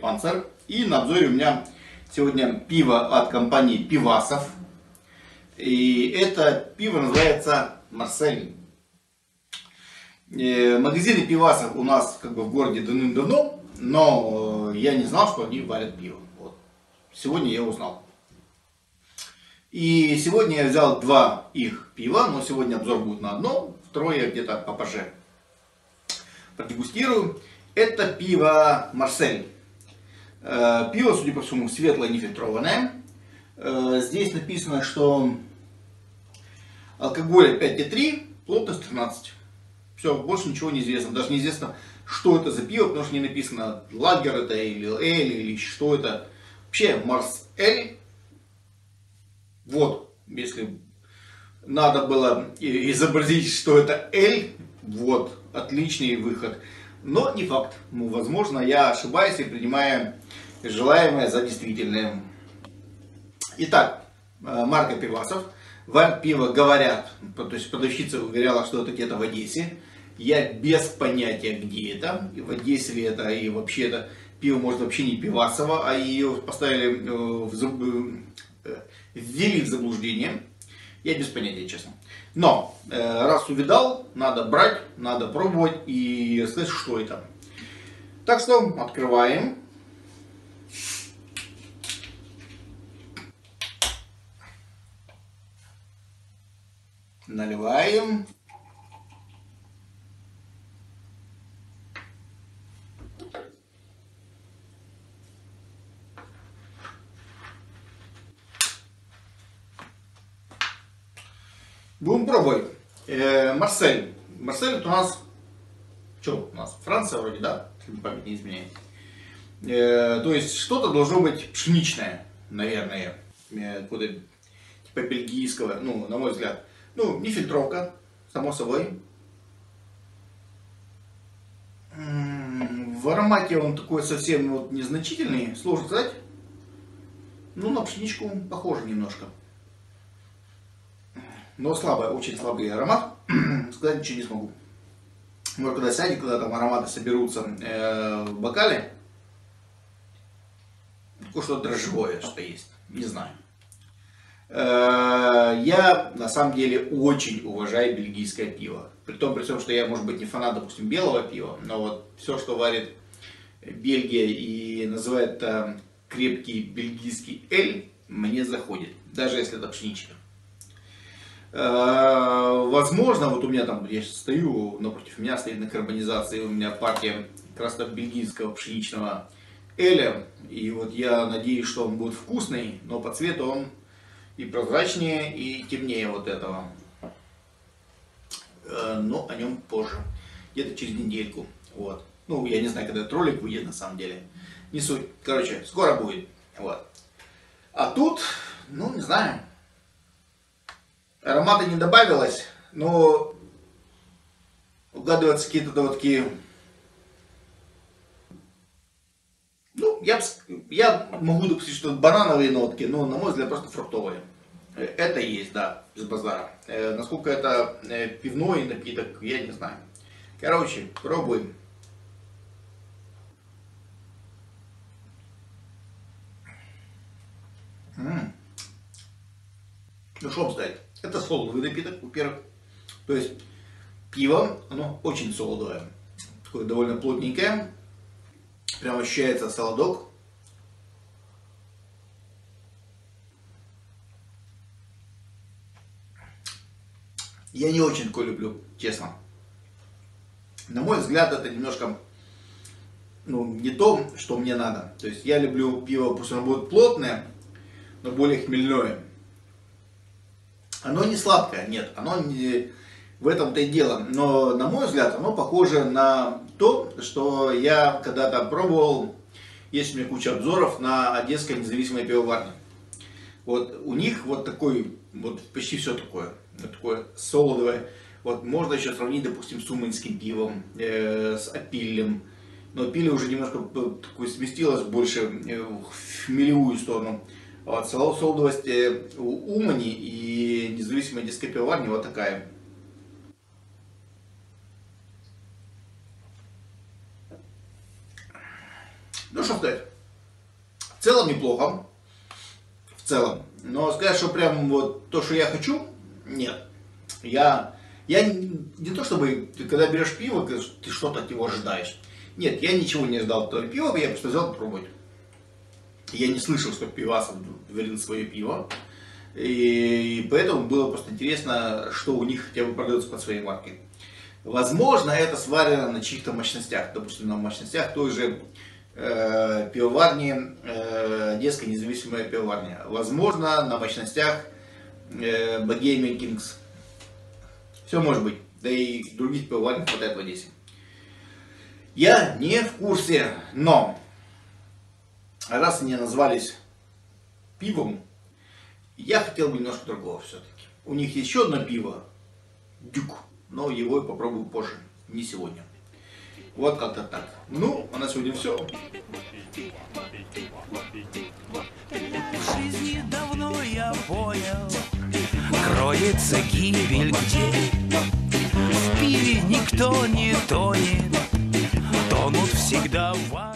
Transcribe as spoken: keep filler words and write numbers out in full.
Панцер. И на обзоре у меня сегодня пиво от компании Пивасов. И это пиво называется Марсель. Магазины Пивасов у нас как бы в городе давным-давно, но я не знал, что они варят пиво. Вот. Сегодня я узнал. И сегодня я взял два их пива, но сегодня обзор будет на одно, второе я где-то попозже продегустирую. Это пиво Марсель. Пиво, судя по всему, светлое, нефильтрованное. Здесь написано, что алкоголь пять и три, плотность тринадцать. Все, больше ничего не известно. Даже неизвестно, что это за пиво, потому что не написано лагер это или эль, или что это. Вообще, Марсель. Вот, если надо было изобразить, что это эль, вот, отличный выход. Но не факт. Ну, возможно, я ошибаюсь и принимаю желаемое за действительное. Итак, марка Пивасов. Варят пиво, говорят, то есть продавщица говорила, что это где-то в Одессе. Я без понятия, где это. И в Одессе ли это, и вообще это пиво может вообще не Пивасово, а ее поставили в, ввели в заблуждение. Я без понятия, честно. Но, раз увидал, надо брать, надо пробовать и сказать, что это. Так что, открываем. Наливаем. Будем пробовать. Э, Марсель. Марсель это у нас... Что у нас? Франция вроде, да? Если память не изменяет. Э, то есть что-то должно быть пшеничное, наверное. Э, куда, типа бельгийского, ну, на мой взгляд. Ну, не фильтровка, само собой. В аромате он такой совсем вот незначительный, сложно сказать. Ну, на пшеничку похоже немножко. Но слабый, очень слабый аромат. Сказать ничего не смогу. Может, когда сядет, когда там ароматы соберутся э, в бокале. Такое что-то дрожжевое, что есть. Не знаю. Э, я на самом деле очень уважаю бельгийское пиво. При том, при том, что я, может быть, не фанат, допустим, белого пива. Но вот все, что варит Бельгия и называет э, крепкий бельгийский эль, мне заходит. Даже если это пшеничка. Возможно, вот у меня там, я сейчас стою, напротив меня стоит на карбонизации, у меня партия красно-бельгийского пшеничного эля. И вот я надеюсь, что он будет вкусный, но по цвету он и прозрачнее, и темнее вот этого. Но о нем позже, где-то через недельку. Вот. Ну, я не знаю, когда этот ролик выйдет на самом деле. Не суть. Короче, скоро будет. Вот. А тут, ну, не знаю. Аромата не добавилось, но угадываются какие-то вот такие, ну, я, я могу допустить, что банановые нотки, но на мой взгляд просто фруктовые. Это есть, да, без базара. Э, насколько это э, пивной напиток, я не знаю. Короче, пробуем. М-м. Ну что вам сказать? Это солодовый напиток, во-первых. То есть пиво, оно очень солодовое. Такое довольно плотненькое. Прям ощущается солодок. Я не очень такое люблю, честно. На мой взгляд, это немножко, ну, не то, что мне надо. То есть я люблю пиво, пусть оно будет плотное, но более хмельное. Оно не сладкое, нет, оно не... в этом-то и дело. Но, на мой взгляд, оно похоже на то, что я когда-то пробовал. Есть у меня куча обзоров на Одесской независимой пивоварне. Вот у них вот такой, вот почти все такое, вот такое солодовое. Вот можно еще сравнить, допустим, с уманским пивом, э, с опиллем. Но опилле уже немножко такое сместилось больше в хмелевую сторону. Вот, солодовость у Умани и независимой одесской пивоварни вот такая. Ну что сказать, целом неплохо. В целом. Но сказать, что прям вот то, что я хочу, нет. Я, я не, не то чтобы, ты когда берешь пиво, ты что-то от него ожидаешь. Нет, я ничего не ждал от этого пива, я просто взял попробовать. Я не слышал, что пивасов варил свое пиво. И поэтому было просто интересно, что у них хотя бы продается под своей маркой. Возможно, это сварено на чьих-то мощностях. Допустим, на мощностях той же э, пивоварни, э, Одесская независимая пивоварня. Возможно, на мощностях э, Bohemian Kings. Все может быть. Да и других пивоварен хватает в Одессе. Я не в курсе, но раз они назвались пивом, я хотел бы немножко другого все-таки. У них есть еще одно пиво, Дюк, но его я попробую позже, не сегодня. Вот как-то так. Ну, а на сегодня все. В жизни давно я понял, кроется гибель где. В пиве никто не тонет, тонут всегда в